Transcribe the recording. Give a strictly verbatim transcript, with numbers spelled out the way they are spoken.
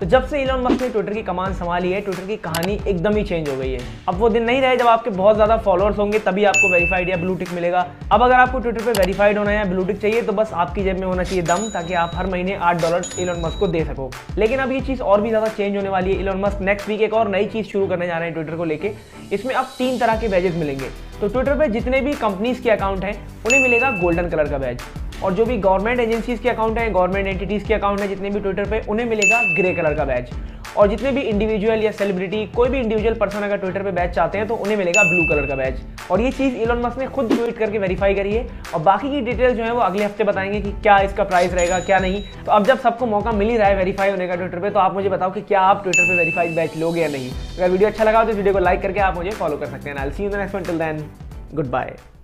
तो जब से इलॉन मस्क ने ट्विटर की कमान संभाली है, ट्विटर की कहानी एकदम ही चेंज हो गई है। अब वो दिन नहीं रहे जब आपके बहुत ज्यादा फॉलोअर्स होंगे तभी आपको वेरीफाइड या ब्लू टिक मिलेगा। अब अगर आपको ट्विटर पे वेरीफाइड होना है या ब्लू टिक चाहिए तो बस आपकी जेब में होना चाहिए दम, ताकि आप हर महीने आठ डॉलर इलॉन मस्क को दे सको। लेकिन अब ये चीज और भी ज्यादा चेंज होने वाली है। इलॉन मस्क नेक्स्ट वीक एक और नई चीज शुरू करने जा रहे हैं ट्विटर को लेके। इसमें अब तीन तरह के बैजेस मिलेंगे। तो ट्विटर पे जितने भी कंपनीज के अकाउंट हैं उन्हें मिलेगा गोल्डन कलर का बैज, और जो भी गवर्नमेंट एजेंसीज के अकाउंट हैं, गवर्नमेंट एंटिटीज के अकाउंट हैं जितने भी ट्विटर पे, उन्हें मिलेगा ग्रे कलर का बैज। और जितने भी इंडिविजुअल या सेलिब्रिटी, कोई भी इंडिविजुअल पर्सन अगर ट्विटर पे बैज चाहते हैं तो उन्हें मिलेगा ब्लू कलर का बैज। और ये चीज़ इलॉन मस्क ने खुद ट्वीट करके वेरीफाई करी है, और बाकी की डिटेल जो है वो अगले हफ्ते बताएंगे कि क्या इसका प्राइस रहेगा क्या नहीं। तो अब जब सबको मौका मिल ही रहा है वेरीफाई होने का ट्विटर पे, तो आप मुझे बताओ कि क्या आप ट्विटर पे वेरीफाइड बैज लोगे या नहीं। अगर वीडियो अच्छा लगा तो इस वीडियो को लाइक करके आप मुझे फॉलो कर सकते हैं। I will see you in the next one, till then good bye.